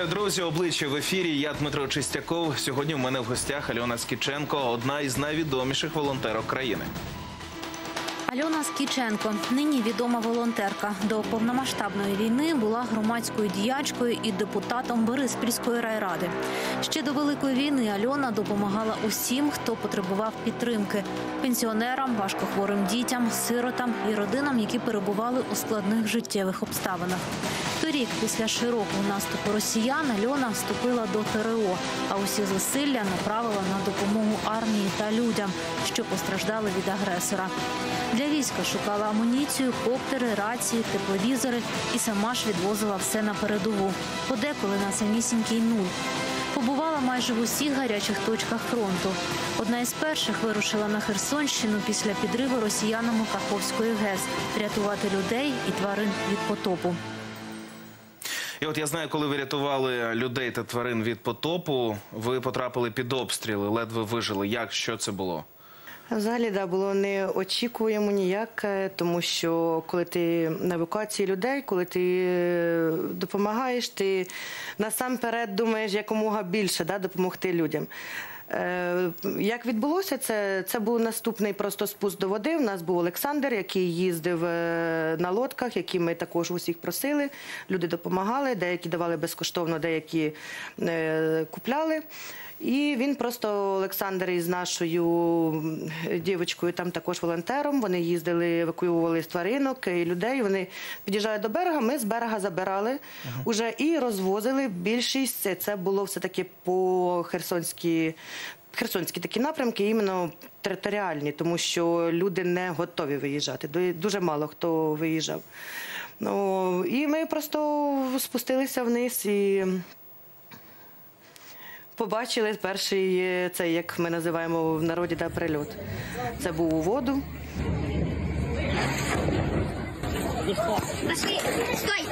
Вітаю, друзі! Обличчя в ефірі. Я Дмитро Чистяков. Сьогодні в мене в гостях Альона Скіченко, одна із найвідоміших волонтерок країни. Альона Скіченко – нині відома волонтерка. До повномасштабної війни була громадською діячкою і депутатом Бориспільської райради. Ще до Великої війни Альона допомагала усім, хто потребував підтримки – пенсіонерам, важкохворим дітям, сиротам і родинам, які перебували у складних життєвих обставинах. Торік, після широкого наступу росіян, Альона вступила до ТРО, а усі зусилля направила на допомогу армії та людям, що постраждали від агресора. Для війська шукала амуніцію, коптери, рації, тепловізори і сама ж відвозила все на передову. Подеколи на самісінький нуль. Побувала майже в усіх гарячих точках фронту. Одна із перших вирушила на Херсонщину після підриву росіянами Каховської ГЕС – рятувати людей і тварин від потопу. І от я знаю, коли ви рятували людей та тварин від потопу, ви потрапили під обстріли, ледве вижили. Що це було? Взагалі, було неочікуємо ніяк, тому що коли ти на евакуації людей, коли ти допомагаєш, ти насамперед думаєш якомога більше допомогти людям. Як відбулося це був наступний просто спуск до води. У нас був Олександр, який їздив на лодках, які ми також усіх просили. Люди допомагали, деякі давали безкоштовно, деякі купляли. І він просто, Олександр із нашою дівчинкою, там також волонтером, вони їздили, евакуювали з тваринок і людей, вони під'їжджали до берега, ми з берега забирали уже і розвозили. Більшість це було все-таки по херсонські такі напрямки, іменно територіальні, тому що люди не готові виїжджати, дуже мало хто виїжджав. І ми просто спустилися вниз і побачили перший, це як ми називаємо в народі, прильот. Це був у воду. Стой!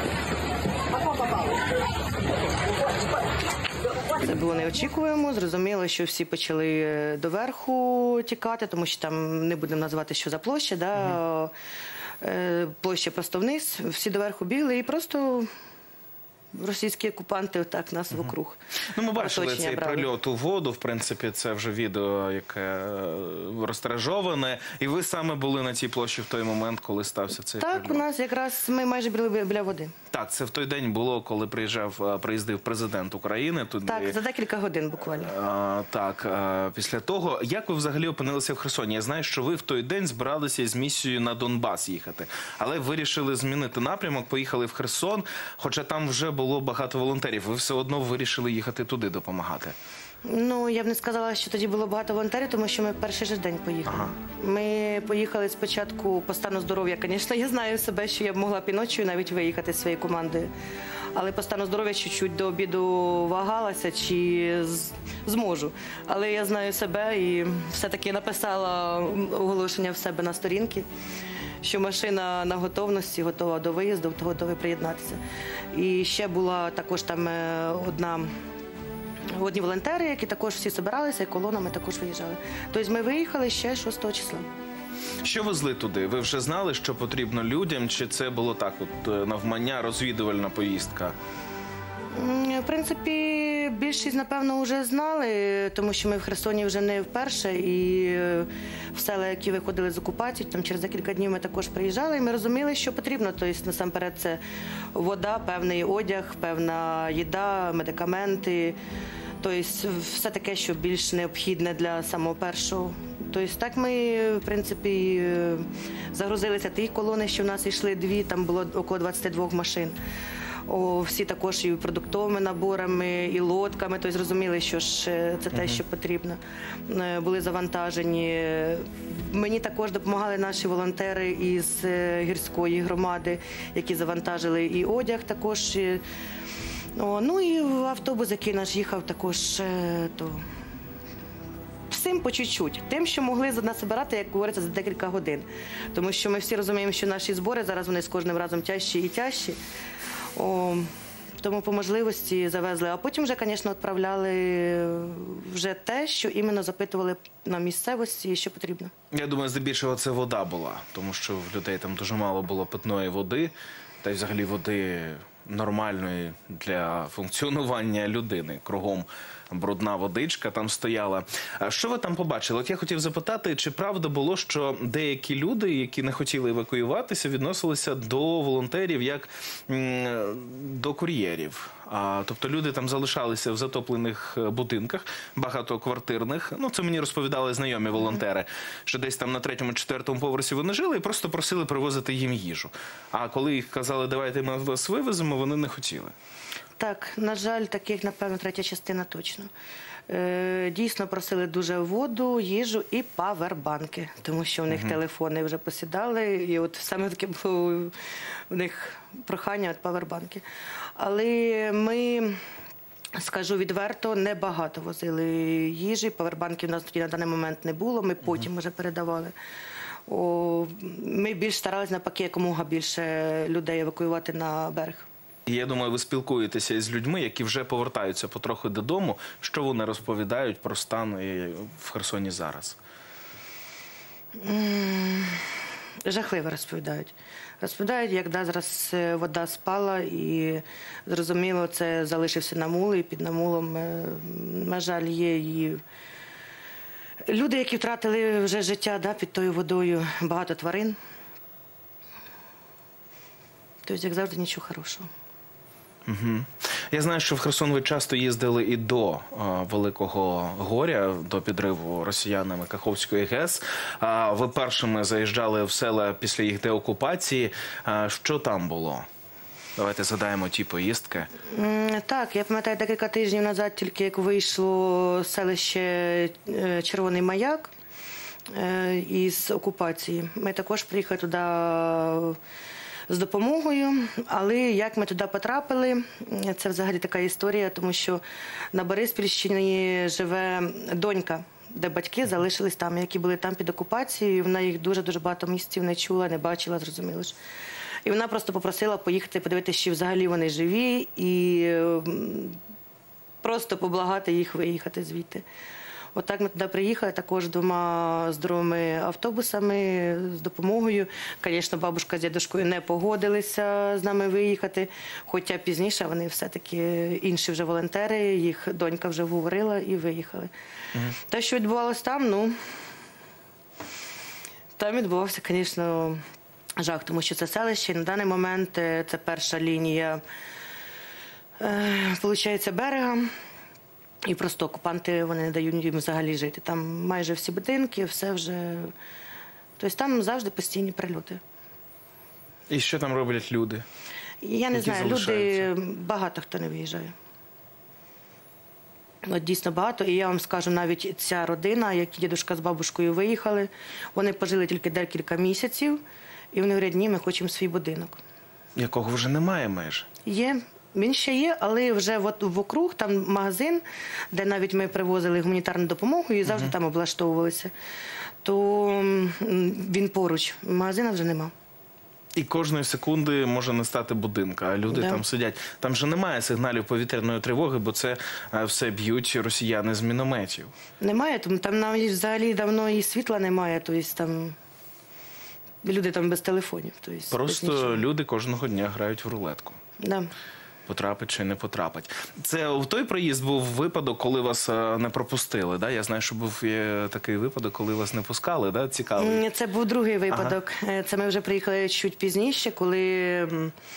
Це було неочікуємо. Зрозуміло, що всі почали доверху тікати, тому що там не будемо називати, що за площа, площа просто вниз. Всі доверху бігли і просто російські окупанти отак нас вокруг. Ми бачили цей прильот у воду, в принципі, це вже відео, яке розтиражоване. І ви саме були на цій площі в той момент, коли стався цей прильот? Так, у нас якраз ми майже були біля води. Так, це в той день було, коли приїздив президент України. Так, за декілька годин буквально. Так, після того. Як ви взагалі опинилися в Херсоні? Я знаю, що ви в той день збиралися з місією на Донбас їхати. Але вирішили змінити напрямок, поїхали в Херсон, хоча там вже було багато волонтерів. Ви все одно вирішили їхати туди допомагати. Я б не сказала, що тоді було багато волонтерів, тому що ми в перший же день поїхали. Ми поїхали спочатку по стану здоров'я, звісно. Я знаю себе, що я б могла ночою навіть виїхати зі своєю командою. Але по стану здоров'я чуть-чуть до обіду вагалася, чи зможу. Але я знаю себе і все-таки написала оголошення в себе на сторінці, що машина на готовності, готова до виїзду, готова приєднатися. І ще була також там одні волонтери, які також всі збиралися, і колонами також виїжджали. Тобто ми виїхали ще 6 числа. Що везли туди? Ви вже знали, що потрібно людям, чи це було так, навмання, розвідувальна поїздка? В принципі, більшість, напевно, вже знали, тому що ми в Херсоні вже не вперше, і в села, які виходили з окупації, там через декілька днів ми також приїжджали, і ми розуміли, що потрібно. Тобто, насамперед, це вода, певний одяг, певна їда, медикаменти, тобто все таке, що більш необхідне для самого першого. Тобто так ми, в принципі, загрузилися ті колони, що в нас йшли дві, там було около 22 машин. Всі також і продуктовими наборами, і лодками, тобто зрозуміли, що ж це те, що потрібно. Були завантажені. Мені також допомагали наші волонтери із гірської громади, які завантажили і одяг також. І автобус, який наш їхав, також всім по чуть-чуть. Тим, що могли нас збирати, як говориться, за декілька годин. Тому що ми всі розуміємо, що наші збори зараз вони з кожним разом тяжчі і тяжчі. Тому по можливості завезли. А потім вже, звісно, відправляли вже те, що іменно запитували на місцевості, що потрібно. Я думаю, здебільшого це вода була, тому що в людей там дуже мало було питної води, та й взагалі води нормальної для функціонування людини. Кругом брудна водичка там стояла. А що ви там побачили? От я хотів запитати, чи правда було, що деякі люди, які не хотіли евакуюватися, відносилися до волонтерів як до кур'єрів? Тобто люди там залишалися в затоплених будинках, багатоквартирних. Ну, це мені розповідали знайомі волонтери, що десь там на 3-4 поверсі вони жили і просто просили привозити їм їжу. А коли їх казали, давайте ми вас вивеземо, вони не хотіли. Так, на жаль, таких, напевно, третя частина точно. Дійсно просили дуже воду, їжу і павербанки, тому що в них телефони вже посідали, і от саме таке було в них прохання от павербанки. Але ми, скажу відверто, небагато возили їжі, павербанків у нас тоді на даний момент не було, ми потім вже передавали. Ми більш старалися навпаки якомога більше людей евакуювати на берег. Я думаю, ви спілкуєтеся із людьми, які вже повертаються потрохи додому. Що вони розповідають про стан в Херсоні зараз? Жахливо розповідають. Розповідають, як зараз вода спала і, зрозуміло, це залишився намул, і під намулом, на жаль, є і люди, які втратили вже життя під тою водою, багато тварин. Тобто, як завжди, нічого хорошого. Угу. Я знаю, що в Херсон ви часто їздили і до Великого горя, до підриву росіянами Каховської ГЕС. Ви першими заїжджали в села після їх деокупації. Що там було? Давайте згадаємо ті поїздки. Так, я пам'ятаю, декілька тижнів назад, тільки як вийшло селище Червоний Маяк із окупації. Ми також приїхали туди з допомогою, але як ми туди потрапили, це взагалі така історія, тому що на Бориспільщині живе донька, де батьки залишились там, які були там під окупацією, вона їх дуже-дуже багато місяців не чула, не бачила, зрозуміло ж. І вона просто попросила поїхати, подивитися, чи взагалі вони живі, і просто поблагати їх виїхати звідти. Отак ми туди приїхали, також 2 здоровими автобусами з допомогою. Звісно, бабушка з дідушкою не погодилися з нами виїхати, хоча пізніше вони все-таки, інші вже волонтери, їх донька вже говорила і виїхали. Те, що відбувалося там, там відбувався, звісно, жах, тому що це селище, на даний момент це перша лінія, виходить, берега. І просто окупанти, вони не дають їм взагалі жити. Там майже всі будинки, все вже... Тобто там завжди постійні прильоти. І що там роблять люди? Я не знаю, люди, багато хто не виїжджає. От дійсно багато. І я вам скажу, навіть ця родина, які дідусь з бабушкою виїхали, вони пожили тільки декілька місяців, і вони говорять, ні, ми хочемо свій будинок. Якого вже немає майже? Є. Він ще є, але вже вокруг, там магазин, де навіть ми привозили гуманітарну допомогу і завжди там облаштовувалися, то він поруч, магазину вже нема. І кожної секунди може не стати будинка, а люди там сидять. Там же немає сигналів повітряної тривоги, бо це все б'ють росіяни з мінометів. Немає, тому там навіть взагалі давно і світла немає, тобто там люди там без телефонів. Тобто просто люди кожного дня грають в рулетку. Да. Потрапить чи не потрапить. Це в той приїзд був випадок, коли вас не пропустили, да? Я знаю, що був такий випадок, коли вас не пускали, да? Цікавий. Це був другий випадок. Це ми вже приїхали чуть пізніше, коли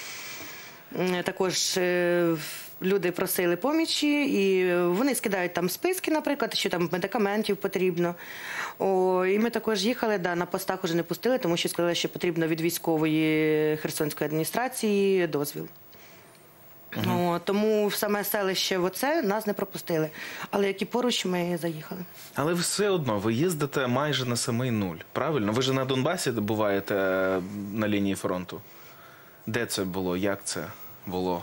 також люди просили помічі, і вони скидають там списки, наприклад, що там медикаментів потрібно. І ми також їхали, на постах вже не пустили, тому що сказали, що потрібно від військової Херсонської адміністрації дозвіл. Тому в саме селище нас не пропустили. Але як і поруч, ми заїхали. Але все одно, ви їздите майже на самий нуль, правильно? Ви ж на Донбасі буваєте на лінії фронту. Де це було? Як це було?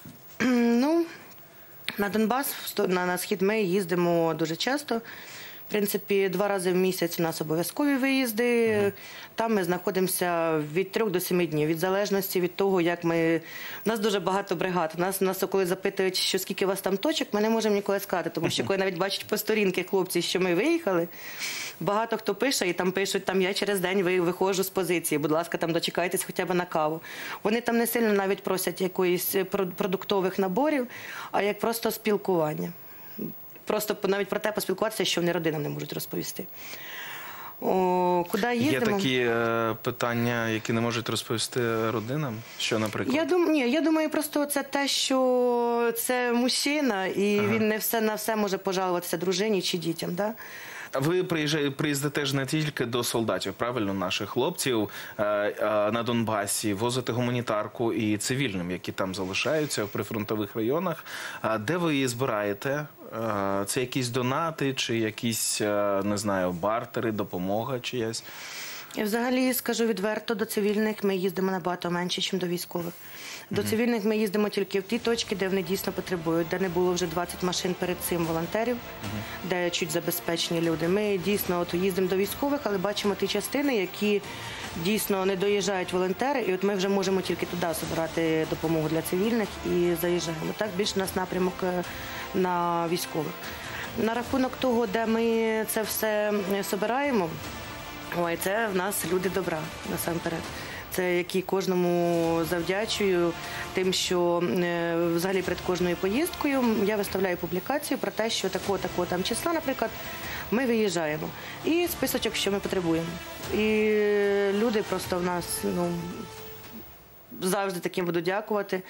На Донбас, на схід ми їздимо дуже часто. принципі, 2 рази в місяць у нас обов'язкові виїзди. Там ми знаходимося від 3 до 7 днів, від залежності від того, як ми... У нас дуже багато бригад. Нас коли запитують, що скільки у вас там точок, ми не можемо ніколи сказати, тому що коли навіть бачать по сторінки хлопці, що ми виїхали, багато хто пише, і там пишуть, там я через день виходжу з позиції, будь ласка, там дочекайтесь хоча б на каву. Вони там не сильно навіть просять якоїсь продуктових наборів, а як просто спілкування. Просто навіть про те поспілкуватися, що вони родинам не можуть розповісти. Куди їздимо? Є такі питання, які не можуть розповісти родинам? Що, наприклад? Я думаю, просто це те, що це мужчина, і він не на все може пожалуватися дружині чи дітям. Да? Ви приїздите ж не тільки до солдатів, правильно, наших хлопців на Донбасі, возите гуманітарку і цивільним, які там залишаються в прифронтових районах. Де ви її збираєте? Це якісь донати чи якісь, не знаю, бартери, допомога чиясь? Я взагалі скажу відверто, до цивільних ми їздимо набагато менше, ніж до військових. До цивільних ми їздимо тільки в ті точки, де вони дійсно потребують, де не було вже 20 машин перед цим волонтерів, де чуть забезпечені люди. Ми дійсно їздимо до військових, але бачимо ті частини, які дійсно не доїжджають волонтери, і от ми вже можемо тільки туди збирати допомогу для цивільних і заїжджаємо. Так більше у нас напрямок на військових. На рахунок того, де ми це все збираємо, це в нас люди добра, насамперед. Це які кожному завдячую тим, що взагалі перед кожною поїздкою я виставляю публікацію про те, що такого там числа, наприклад, ми виїжджаємо. І списочок, що ми потребуємо. І люди просто в нас завжди таким будуть дякувати.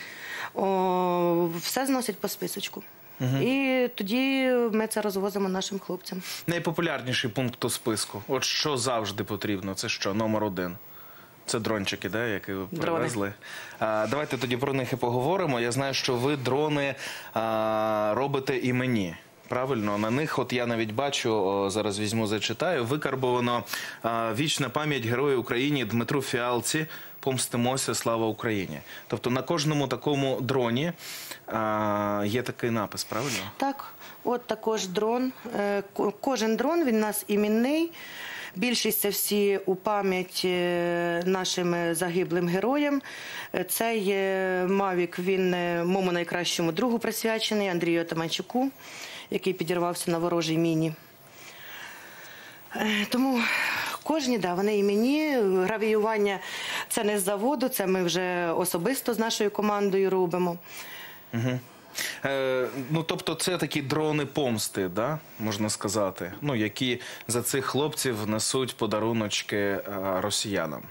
Все зносять по списочку. І тоді ми це розвозимо нашим хлопцям. Найпопулярніший пункт у списку. От що завжди потрібно? Це що, номер 1? Це дрончики, да, які ви привезли. Давайте тоді про них і поговоримо. Я знаю, що ви дрони робите і мені. Правильно, на них, от я навіть бачу, зараз візьму, зачитаю, викарбовано «Вічна пам'ять Герою Україні Дмитру Фіалці. Помстимося, слава Україні». Тобто на кожному такому дроні є такий напис, правильно? Так, от також дрон. Кожен дрон, він у нас іменний. Більшість це всі у пам'ять нашим загиблим героям. Цей Мавік, він моєму найкращому другу присвячений, Андрію Атаманчуку, який підірвався на ворожій міні. Тому кожні, вони іменні. Гравіювання – це не з заводу, це ми вже особисто з нашою командою робимо. Тобто це такі дрони помсти, да? Можна сказати, які за цих хлопців несуть подаруночки росіянам.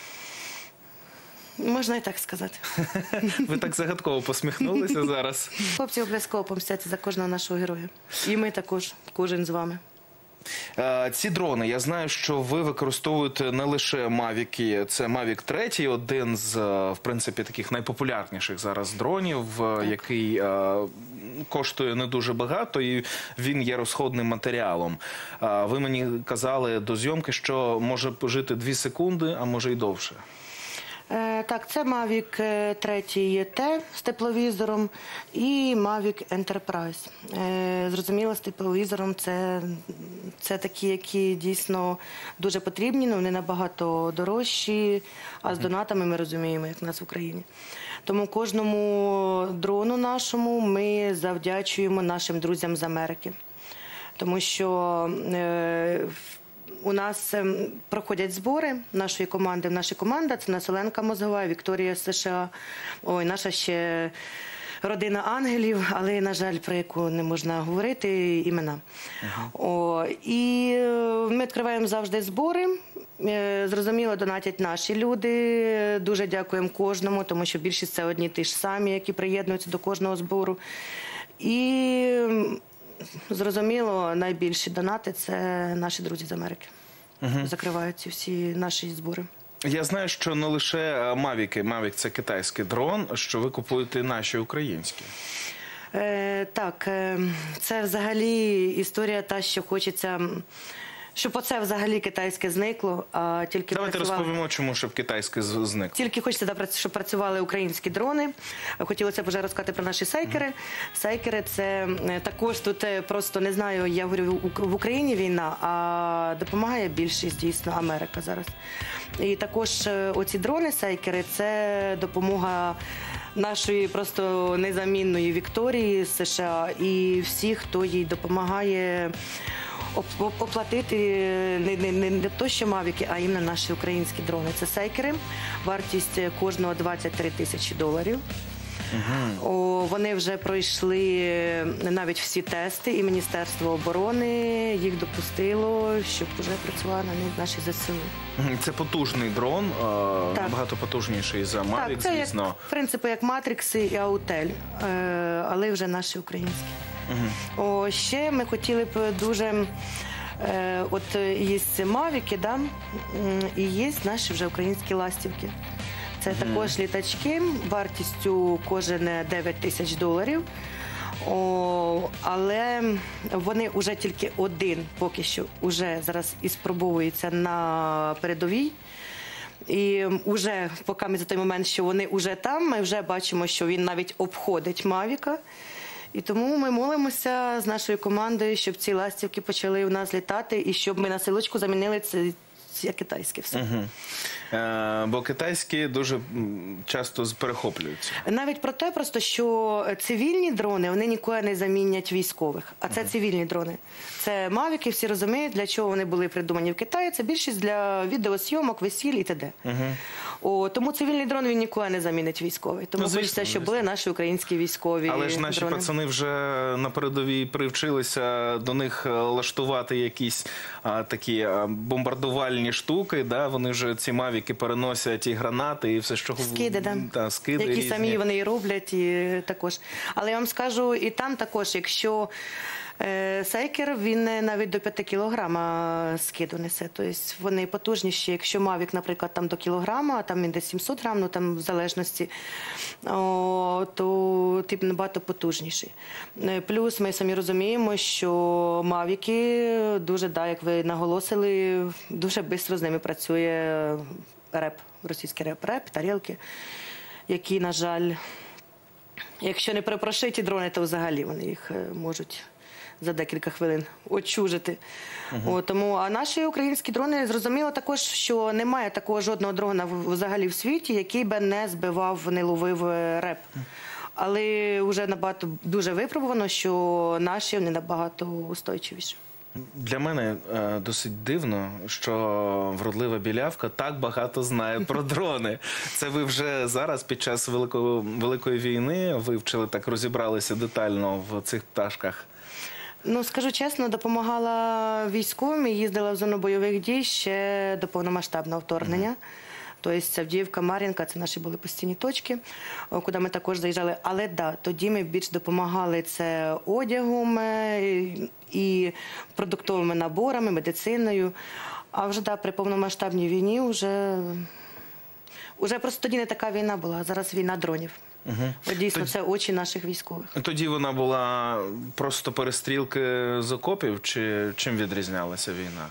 Можна і так сказати. Ви так загадково посміхнулися зараз. Хлопці обов'язково помстяться за кожного нашого героя. І ми також, кожен з вами. Ці дрони, я знаю, що ви використовуєте не лише Мавіки, це Мавік 3, один з, в принципі, таких найпопулярніших зараз дронів, який коштує не дуже багато і він є розходним матеріалом. Ви мені казали до зйомки, що може пожити 2 секунди, а може й довше. Так, це Mavic 3 T з тепловізором і Mavic Enterprise. Зрозуміло, з тепловізором це такі, які дійсно дуже потрібні, але вони набагато дорожчі, а з донатами ми розуміємо, як в нас в Україні. Тому кожному дрону нашому ми завдячуємо нашим друзям з Америки. Тому що у нас проходять збори нашої команди. Наша команда – це нас Оленка Мозгова, Вікторія з США, наша ще родина ангелів, але, на жаль, про яку не можна говорити імена. І ми відкриваємо завжди збори. Зрозуміло, донатять наші люди. Дуже дякуємо кожному, тому що більшість це одні ті ж самі, які приєднуються до кожного збору. І зрозуміло, найбільші донати – це наші друзі з Америки. Закривають ці всі наші збори. Я знаю, що не лише Мавіки. Мавік – це китайський дрон, що ви купуєте наші українські. Так, це взагалі історія та, що хочеться, щоб оце взагалі китайське зникло, а тільки Давайте працювали. розповімо, чому щоб китайське зникло. Тільки хочеться, щоб працювали українські дрони. Хотілося б вже розказати про наші сайкери. Сайкери – це також тут просто, не знаю, я говорю, в Україні війна, а допомагає більшість, дійсно, Америка зараз. І також оці дрони-сайкери – це допомога нашої просто незамінної Вікторії з США і всіх, хто їй допомагає оплатити не то, що мавіки, а іменно наші українські дрони. Це сайкери, вартість кожного $23 тисячі. Вони вже пройшли навіть всі тести, і Міністерство оборони їх допустило, щоб вже працювали на них наші ЗСУ. Це потужний дрон, Так. багато потужніший за Mavic, Так, це звісно. як, в принципі, як Матрикси і Аутель, але вже наші українські. Ще ми хотіли б дуже, от є мавіки, да, і є наші вже українські ластівки. Це також літачки, вартістю кожен $9 тисяч. Але вони вже тільки один поки що вже зараз і спробовується на передовій. І вже, поки ми за той момент, що вони вже там, ми вже бачимо, що він навіть обходить Мавіка. І тому ми молимося з нашою командою, щоб ці ластівки почали у нас літати і щоб ми на силочку замінили це китайське все. Бо китайські дуже часто перехоплюються. Навіть про те, просто, що цивільні дрони, вони ніколи не замінять військових. А це цивільні дрони. Це мавіки, всі розуміють, для чого вони були придумані в Китаї. Це більшість для відеосйомок, весіль і т.д. Тому цивільний дрон він ніколи не замінить військовий. Тому хочеться, щоб були наші українські військові Але ж наші дрони. пацани вже на передовій привчилися до них лаштувати якісь такі бомбардувальні штуки. Да? Вони вже ці мавіки переносять і гранати, і все, що... Скиди, да. Та, скиди які різні. самі вони і роблять, і також. Але я вам скажу, і там також, якщо сайкер, він навіть до 5 кілограма скиду несе. Тобто вони потужніші. Якщо мавік, наприклад, там до кілограма, а там він десь 700 грам, ну там в залежності, то тип набагато потужніший. Плюс ми самі розуміємо, що мавіки дуже, да, як ви наголосили, дуже швидко з ними працює реп, російський реп, тарілки, які, на жаль, якщо не перепрошиті дрони, то взагалі вони їх можуть за декілька хвилин очужити. Тому, а наші українські дрони, зрозуміло також, що немає такого жодного дрона взагалі в світі, який би не збивав, не ловив реп. Але вже набагато дуже випробувано, що наші вони набагато устойчивіші. Для мене досить дивно, що вродлива білявка так багато знає про дрони. Це ви вже зараз, під час Великої війни, вивчили, так розібралися детально в цих пташках? Ну, скажу чесно, допомагала військовим і їздила в зону бойових дій ще до повномасштабного вторгнення. Тобто Авдіївка, Мар'їнка – це наші були постійні точки, куди ми також заїжджали. Але да, тоді ми більш допомагали це одягом і продуктовими наборами, медициною. А вже да, при повномасштабній війні вже просто тоді не така війна була, а зараз війна дронів. От дійсно, це очі наших військових. Тоді вона була просто перестрілки з окопів, чи чим відрізнялася війна?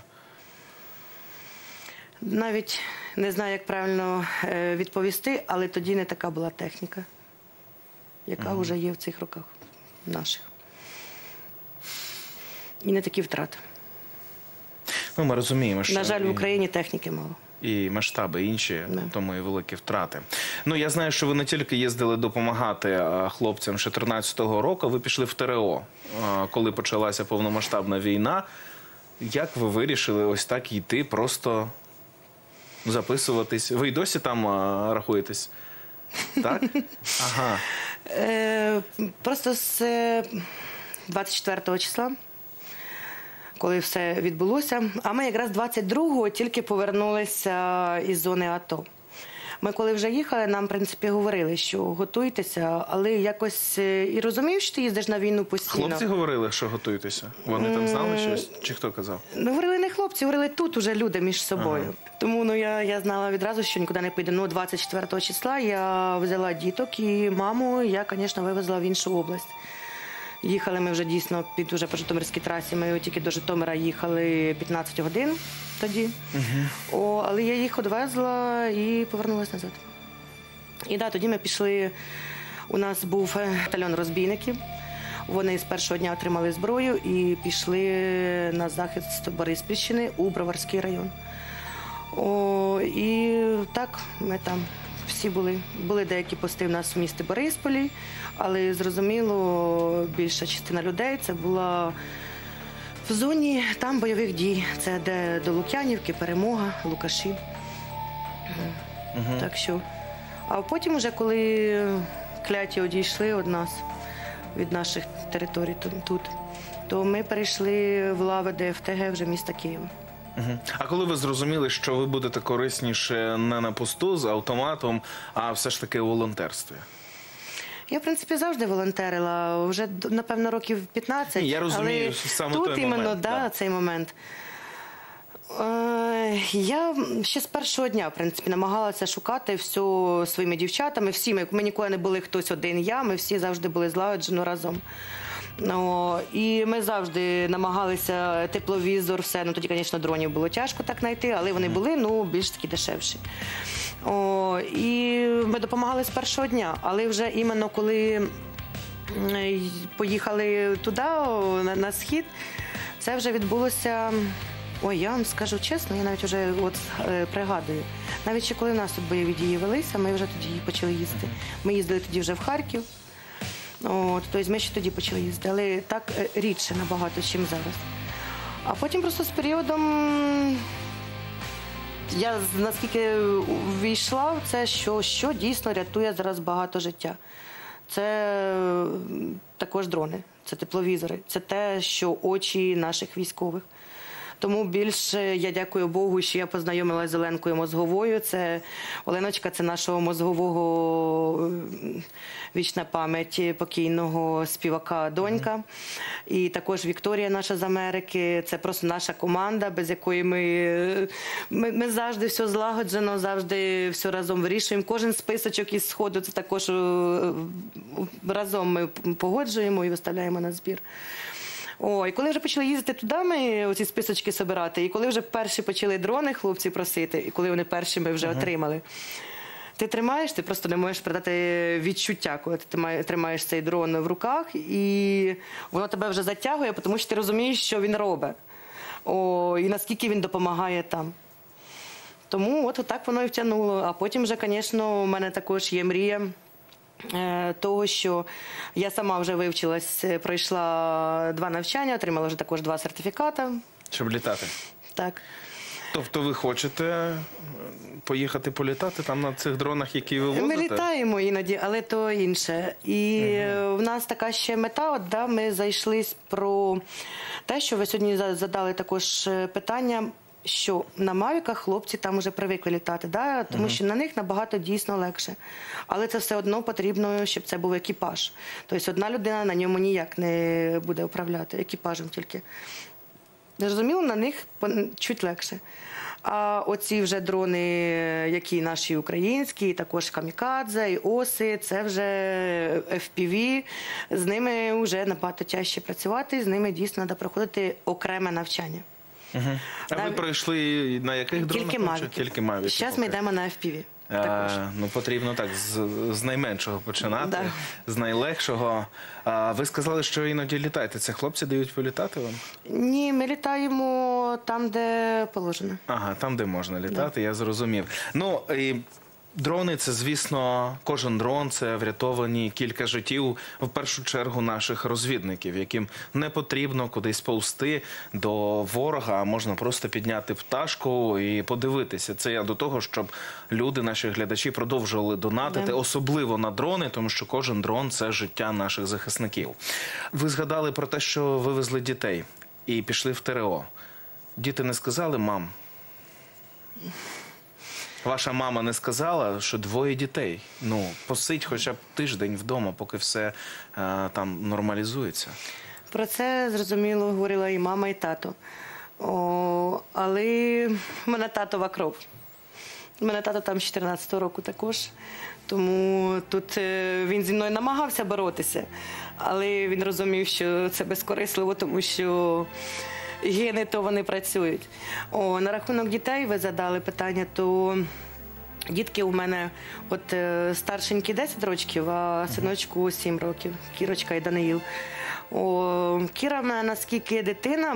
Навіть не знаю, як правильно відповісти, але тоді не така була техніка, яка вже є в цих роках наших. І не такі втрати. Ну, ми розуміємо, що... На жаль, в Україні техніки мало. І масштаби інші, Да. тому і великі втрати. Ну, я знаю, що ви не тільки їздили допомагати хлопцям з 14-го року, ви пішли в ТРО, коли почалася повномасштабна війна. Як ви вирішили ось так йти, просто записуватись? Ви й досі там рахуєтесь? Так? Ага. Просто з 24 числа, коли все відбулося, а ми якраз 22-го тільки повернулися із зони АТО. Ми коли вже їхали, нам, в принципі, говорили, що готуйтеся, але якось і розумів, що ти їздиш на війну постійно. Хлопці говорили, що готуйтеся? Вони там знали щось? Чи хто казав? Ну, говорили не хлопці, говорили тут уже люди між собою. Тому я знала відразу, що нікуди не піду. 24 числа я взяла діток і маму я, звісно, вивезла в іншу область. Їхали ми вже дійсно уже по Житомирській трасі. Ми тільки до Житомира їхали 15 годин тоді. Але я їх одвезла і повернулася назад. І тоді ми пішли, у нас був батальйон розбійників. Вони з першого дня отримали зброю і пішли на захист Бориспільщини у Броварський район. І так ми там всі були. Були деякі пости в нас в місті Борисполі, але, зрозуміло, більша частина людей це була в зоні там бойових дій. Це де до Лук'янівки, Перемога, Лукаші. Так що. А потім вже, коли кляті одійшли від нас, від наших територій тут, то ми перейшли в лави ДФТГ вже міста Києва. А коли ви зрозуміли, що ви будете корисніше не на посту з автоматом, а все ж таки у волонтерстві? Я, в принципі, завжди волонтерила, вже, напевно, років 15. Я розумію, але саме тут той іменно, момент. Да. цей момент. Я ще з першого дня, в принципі, намагалася шукати все своїми дівчатами. Всі ми ніколи не були хтось один я, ми всі завжди були злагоджено разом. І ми завжди намагалися тепловізор, все. Тоді, звісно, дронів було тяжко так знайти, але вони були, більш такі дешевші. І ми допомагали з першого дня, але вже іменно коли поїхали туди, на схід, це вже відбулося, я вам скажу чесно, я навіть вже пригадую. Навіть ще коли в нас тут бойові дії велися, ми вже тоді почали їздити. Ми їздили тоді вже в Харків. Тобто ми ще тоді почали їздити, але так рідше набагато, ніж зараз. А потім просто з періодом я наскільки ввійшла в це, що дійсно рятує зараз багато життя. Це також дрони, це тепловізори, це те, що очі наших військових. Тому більше я дякую Богу, що я познайомилася з Оленкою Мозговою. Оленочка – це нашого мозгового, вічна пам'ять покійного співака донька. І також Вікторія наша з Америки. Це просто наша команда, без якої ми завжди все злагоджено, завжди все разом вирішуємо. Кожен списочок із сходу це також разом ми погоджуємо і виставляємо на збір. І коли вже почали їздити туди, ми оці списочки збирати, і коли вже перші почали дрони хлопці просити, і коли вони перші ми вже отримали, ти тримаєш, ти просто не можеш передати відчуття, коли ти тримаєш цей дрон в руках, і воно тебе вже затягує, тому що ти розумієш, що він робить, і наскільки він допомагає там. Тому так воно і втягнуло. А потім вже, звісно, у мене також є мрія того, що я сама вже вивчилась, пройшла 2 навчання, отримала вже також 2 сертифікати. Щоб літати? Так. Тобто ви хочете поїхати політати там на цих дронах, які ви возите? Ми літаємо іноді, але то інше. І в нас така ще мета, ми зайшлись про те, що ви сьогодні задали також питання, що на Мавіках хлопці там вже привикли літати, тому що на них набагато дійсно легше. Але це все одно потрібно, щоб це був екіпаж. Тобто одна людина на ньому ніяк не буде управляти, екіпажем тільки. Зрозуміло, на них чуть легше. А оці вже дрони, які наші українські, також камікадзе, і оси, це вже FPV, з ними вже набагато тяжче працювати, з ними дійсно треба проходити окреме навчання. А ви пройшли на яких дронах? Тільки Мавіки. Зараз ми йдемо на FPV. Потрібно так з найменшого починати, з найлегшого. Ви сказали, що іноді літаєте. Це хлопці дають політати вам? Ні, ми літаємо там, де положено. Ага, там, де можна літати, я зрозумів. Дрони – це, звісно, кожен дрон – це врятовані кілька життів, в першу чергу, наших розвідників, яким не потрібно кудись повзти до ворога, а можна просто підняти пташку і подивитися. Це я до того, щоб люди, наші глядачі, продовжували донатити, особливо на дрони, тому що кожен дрон – це життя наших захисників. Ви згадали про те, що вивезли дітей і пішли в ТРО. Діти не сказали: «Мам, ваша мама не сказала, що 2 дітей. Посидь хоча б тиждень вдома, поки все там нормалізується». Про це, зрозуміло, говорила і мама, і тато. Але в мене татова кров. У мене тато там з 14-го року також. Тому тут він зі мною намагався боротися, але він розумів, що це безкорисливо, тому що гени, то вони працюють. На рахунок дітей ви задали питання, то дітки у мене старшенькі 10 років, а синочку 7 років, Кірочка і Даниїл. Кіра в мене наскільки дитина,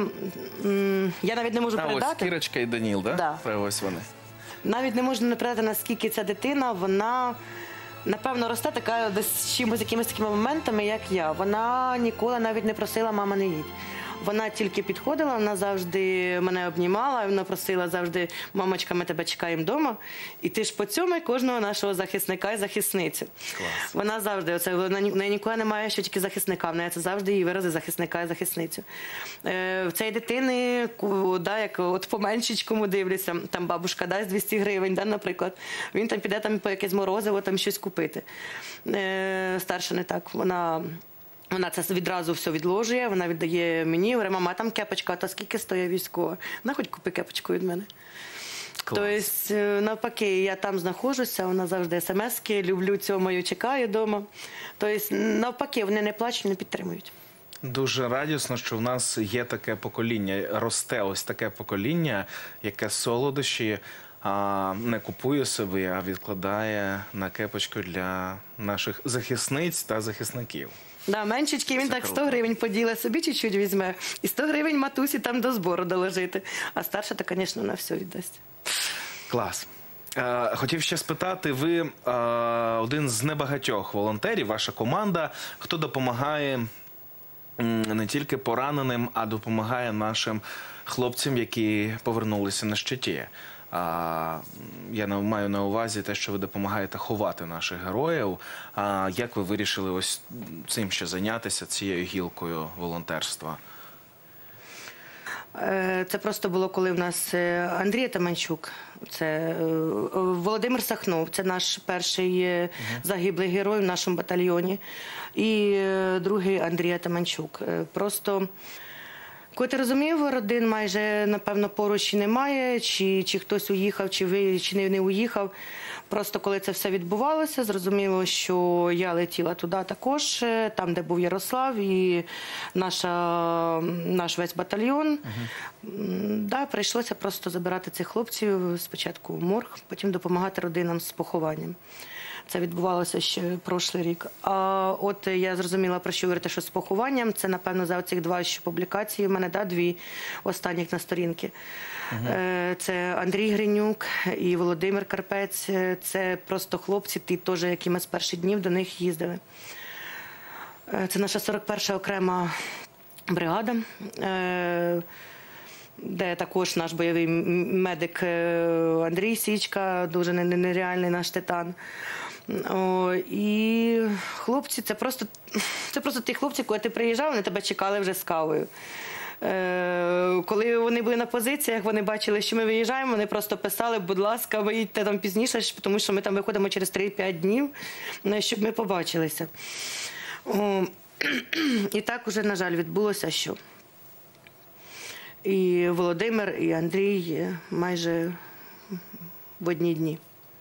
я навіть не можу передати. Ось Кірочка і Даніл, так? Да. Ось вони. Навіть не можу передати, наскільки ця дитина, вона, напевно, росте така десь чимось, якимись такими моментами, як я. Вона ніколи навіть не просила «мама, не їдь». Вона тільки підходила, вона завжди мене обнімала, вона просила завжди «мамочка, ми тебе чекаємо вдома». І ти ж поцьомай кожного нашого захисника і захисницю. Клас. Вона завжди, в неї ніколи немає, що тільки захисника, в неї це завжди її вирази захисника і захисницю. В цієї дитини, як по меншечкому дивлюся, там бабушка дасть 200 гривень, наприклад, він там піде по якесь морозиво, там щось купити. Старша не так, вона це відразу все відложує, вона віддає мені, говорить, мама, там кепочка, та скільки стоїть військова? На, хоч купи кепочку від мене. Тобто, навпаки, я там знаходжуся, вона завжди смс-ки, люблю цьому, чекаю вдома. Тобто, навпаки, вони не плачуть, не підтримують. Дуже радісно, що в нас є таке покоління, росте ось таке покоління, яке солодощі не купує собі, а відкладає на кепочку для наших захисниць та захисників. Да, меншечки, він так 100 гривень поділить, собі чуть-чуть візьме. І 100 гривень матусі там до збору доложити. А старша, то, звісно, на все віддасть. Клас. Хотів ще спитати, ви один з небагатьох волонтерів, ваша команда, хто допомагає не тільки пораненим, а допомагає нашим хлопцям, які повернулися на щиті. Я маю на увазі те, що ви допомагаєте ховати наших героїв. Як ви вирішили ось цим ще зайнятися, цією гілкою волонтерства? Це просто було, коли в нас Андрій Атаманчук, це Володимир Сахнов, це наш перший загиблий герой в нашому батальйоні, і другий Андрій Атаманчук. Просто коли ти розумів, родин майже, напевно, поруч і немає, чи хтось уїхав, чи не уїхав. Просто коли це все відбувалося, зрозуміло, що я летіла туди також, там, де був Ярослав і наш весь батальйон. Да, прийшлося просто забирати цих хлопців, спочатку в морг, потім допомагати родинам з похованням. Це відбувалося ще прошлий рік. А от я зрозуміла, про що говорити, що з похованням, це, напевно, за оцих два ще публікації, в мене, дві останніх на сторінки. Це Андрій Гринюк і Володимир Карпець. Це просто хлопці, ті теж, які ми з перших днів до них їздили. Це наша 41-ша окрема бригада, де також наш бойовий медик Андрій Січка, дуже нереальний наш титан. І хлопці, це просто ті хлопці, коли ти приїжджав, вони тебе чекали вже з кавою. Коли вони були на позиціях, вони бачили, що ми виїжджаємо, вони просто писали, будь ласка, виїдьте там пізніше, тому що ми там виходимо через 3-5 днів, щоб ми побачилися. І так уже, на жаль, відбулося, що і Володимир, і Андрій майже в одні дні.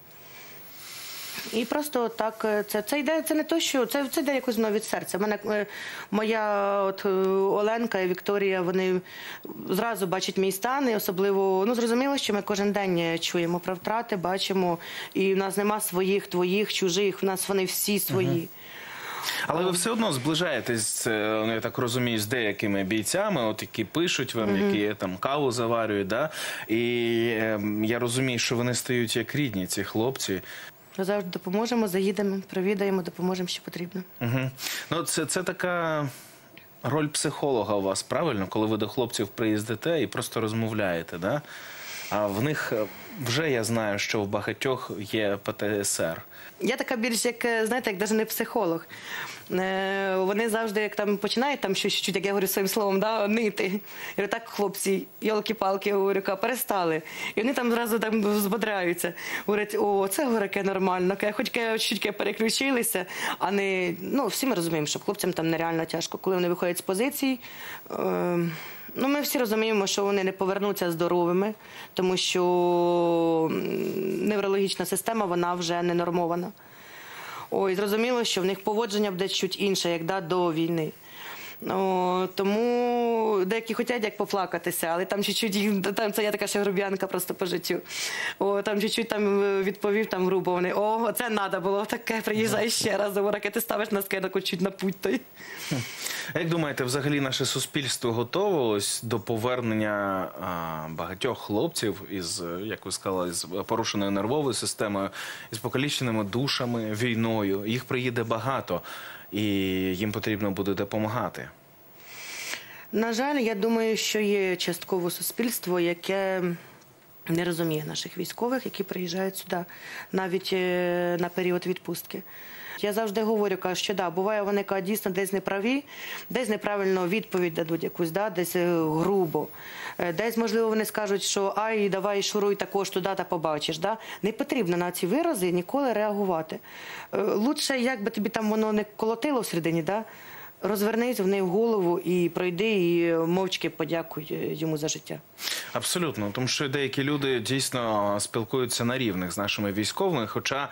І просто так, це йде, це не то, що, це йде якось від серця. Моя Оленка і Вікторія, вони зразу бачать мій стан, і особливо, зрозуміло, що ми кожен день чуємо про втрати, бачимо, і в нас нема своїх, твоїх, чужих, в нас вони всі свої. Але ви все одно зближаєтесь, я так розумію, з деякими бійцями, які пишуть вам, які там каву заварюють, да? І я розумію, що вони стають як рідні, ці хлопці. Ми завжди допоможемо, заїдемо, провідаємо, допоможемо, що потрібно. Це така роль психолога у вас, правильно? Коли ви до хлопців приїздите і просто розмовляєте, да? А в них вже я знаю, що в багатьох є ПТСР. Я така більш, як, знаєте, як навіть не психолог. Вони завжди, як там починають там щось, як я говорю своїм словом, нити. Я говорю, так, хлопці, йолки-палки, говорю, перестали. І вони там зразу там збодряються. Говорять, це гореке нормально, хоч чуть переключилися, а не, всі ми розуміємо, що хлопцям там нереально тяжко. Коли вони виходять з позицій, ми всі розуміємо, що вони не повернуться здоровими, тому що неврологічна система, вона вже не нормована. Ой, зрозуміло, що в них поводження буде чуть інше, як до війни. Тому деякі хочуть як поплакатися, але там чуть-чуть, там це я така ще груб'янка просто по життю. Там чуть-чуть там відповів там грубо, вони, це треба було таке, приїжджай ще раз, ракети ставиш на скидок, чуть на путь той. Як думаєте, взагалі наше суспільство готовилось до повернення багатьох хлопців із, як ви сказали, з порушеною нервовою системою, із покаліченими душами, війною? Їх приїде багато, і їм потрібно буде допомагати. На жаль, я думаю, що є частково суспільство, яке не розуміє наших військових, які приїжджають сюди навіть на період відпустки. Я завжди говорю, кажу, що буває, вони дійсно десь неправі, десь неправильно відповідь дадуть якусь, десь грубо. Десь, можливо, вони скажуть, що ай, давай шуруй також туди та побачиш. Не потрібно на ці вирази ніколи реагувати. Лучше, як би тобі там воно не колотило всередині, розвернись в неї в голову і пройди, і мовчки подякуй йому за життя. Абсолютно, тому що деякі люди дійсно спілкуються на рівних з нашими військовими, хоча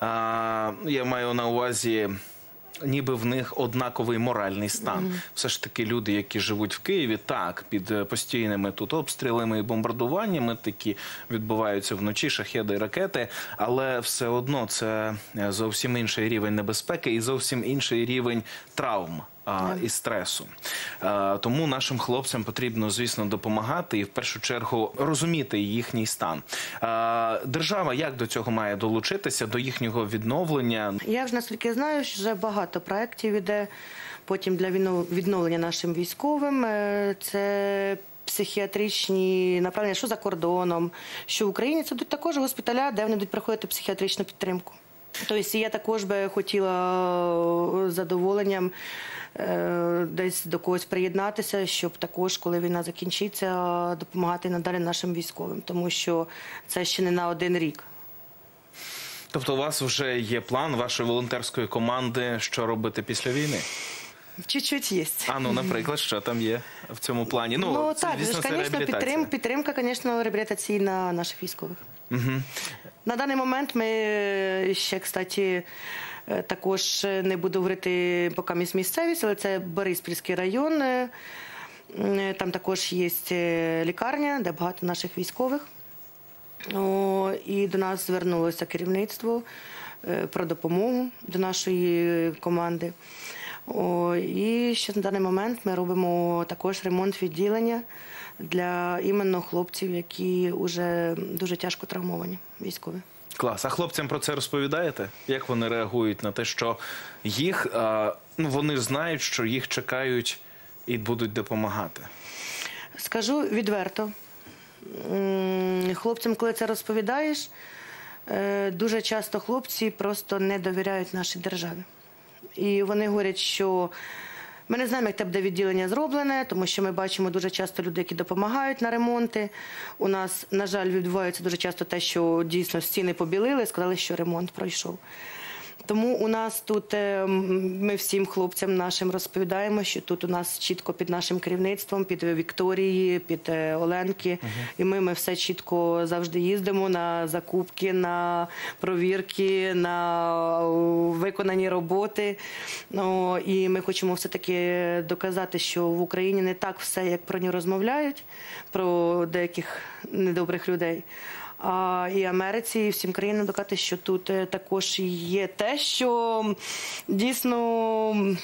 я маю на увазі, ніби в них однаковий моральний стан. Все ж таки люди, які живуть в Києві, так, під постійними тут обстрілами і бомбардуваннями, такі відбуваються вночі, шахеди, ракети, але все одно це зовсім інший рівень небезпеки і зовсім інший рівень травм і стресу. Тому нашим хлопцям потрібно, звісно, допомагати і в першу чергу розуміти їхній стан. Держава як до цього має долучитися, до їхнього відновлення? Я ж наскільки знаю, що вже багато проєктів іде потім для відновлення нашим військовим. Це психіатричні направлення, що за кордоном, що в Україні. Це тут також госпіталя, де вони будуть проходити психіатричну підтримку. Тобто я також би хотіла з задоволенням десь до когось приєднатися, щоб також, коли війна закінчиться, допомагати надалі нашим військовим, тому що це ще не на один рік. Тобто у вас вже є план вашої волонтерської команди, що робити після війни? Чуть-чуть є. Наприклад, що там є в цьому плані? Так, звісно, підтримка, звісно, реабілітаційна наших військових. На даний момент ми ще, кстати, також не буду говорити поки місцевість, але це Бориспільський район. Там також є лікарня, де багато наших військових. І до нас звернулося керівництво про допомогу до нашої команди. І ще на даний момент ми робимо також ремонт відділення для іменно хлопців, які вже дуже тяжко травмовані, військові. Клас. А хлопцям про це розповідаєте? Як вони реагують на те, що їх, вони знають, що їх чекають і будуть допомагати? Скажу відверто. Хлопцям, коли це розповідаєш, дуже часто хлопці просто не довіряють нашій державі. І вони говорять, що ми не знаємо, як те буде відділення зроблене, тому що ми бачимо дуже часто людей, які допомагають на ремонти. У нас, на жаль, відбувається дуже часто те, що дійсно стіни побілили, сказали, що ремонт пройшов. Тому у нас тут, ми всім хлопцям нашим розповідаємо, що тут у нас чітко під нашим керівництвом, під Вікторії, під Оленки. І ми все чітко завжди їздимо на закупки, на провірки, на виконані роботи. І ми хочемо все-таки доказати, що в Україні не так все, як про нього розмовляють, про деяких недобрих людей. І Америці, і всім країнам доказати, що тут також є те, що дійсно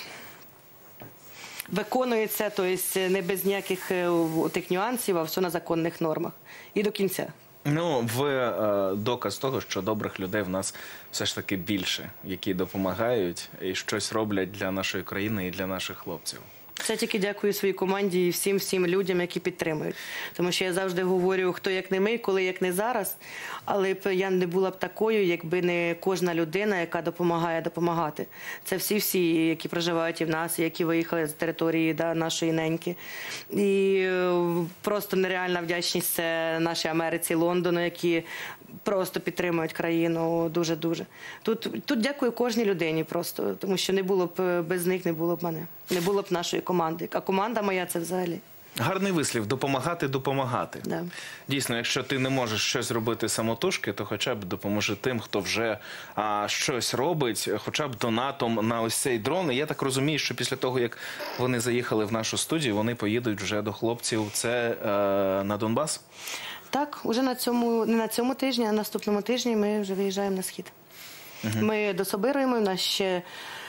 виконується, тобто не без ніяких тих нюансів, а все на законних нормах. І до кінця. Ви доказ того, що добрих людей в нас все ж таки більше, які допомагають і щось роблять для нашої країни і для наших хлопців. Це тільки дякую своїй команді і всім людям, які підтримують. Тому що я завжди говорю, хто як не ми, коли як не зараз. Але я не була б такою, якби не кожна людина, яка допомагає допомагати. Це всі, які проживають і в нас, які виїхали з території нашої неньки. І просто нереальна вдячність це нашій Америці, Лондону, які просто підтримують країну дуже-дуже. Тут дякую кожній людині просто, тому що не було б без них, не було б мене. Не було б нашої команди. А команда моя – це взагалі. Гарний вислів – допомагати. Да. Дійсно, якщо ти не можеш щось робити самотужки, то хоча б допоможи тим, хто вже щось робить, хоча б донатом на ось цей дрон. І я так розумію, що після того, як вони заїхали в нашу студію, вони поїдуть вже до хлопців. Це на Донбас? Так, уже не на цьому тижні, а наступному тижні ми вже виїжджаємо на схід. Ми дособируємо, у нас ще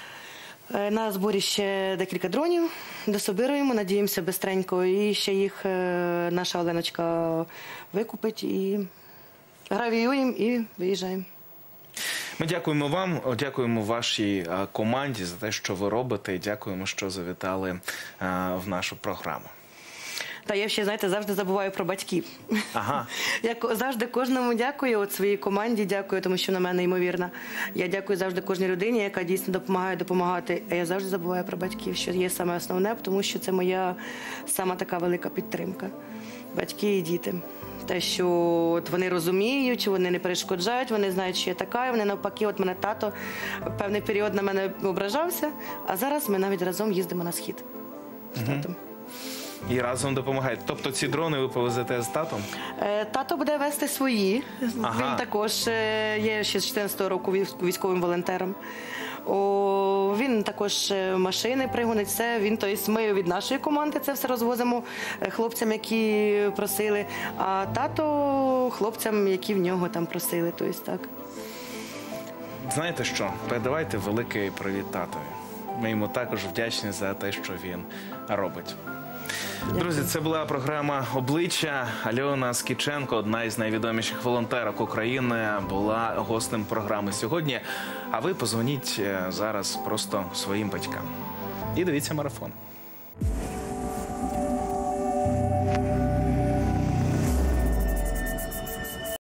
на зборі ще декілька дронів, дособируємо, надіємося бистренько, і ще їх наша Оленочка викупить, і гравіюємо, і виїжджаємо. Ми дякуємо вам, дякуємо вашій команді за те, що ви робите, і дякуємо, що завітали в нашу програму. Та я ще, знаєте, завжди забуваю про батьків. Ага. Я завжди кожному дякую, от своїй команді дякую, тому що на мене ймовірна. Я дякую завжди кожній людині, яка дійсно допомагає допомагати. А я завжди забуваю про батьків, що є саме основне, тому що це моя сама така велика підтримка. Батьки і діти. Те, що от вони розуміють, вони не перешкоджають, вони знають, що я така, і вони навпаки, от мене тато певний період на мене ображався, а зараз ми навіть разом їздимо на схід з татом. І разом допомагають. Тобто ці дрони ви повезете з татом? Тато буде вести свої. Ага. Він також є ще з 14-го року військовим волонтером. Він також машини пригонить, все. Ми від нашої команди це все розвозимо хлопцям, які просили, а тато хлопцям, які в нього там просили. Тобто, так. Знаєте що? Передавайте великий привіт татові. Ми йому також вдячні за те, що він робить. Друзі, це була програма «Обличчя». Альона Скіченко, одна із найвідоміших волонтерок України, була гостем програми сьогодні. А ви позвоніть зараз просто своїм батькам. І дивіться марафон.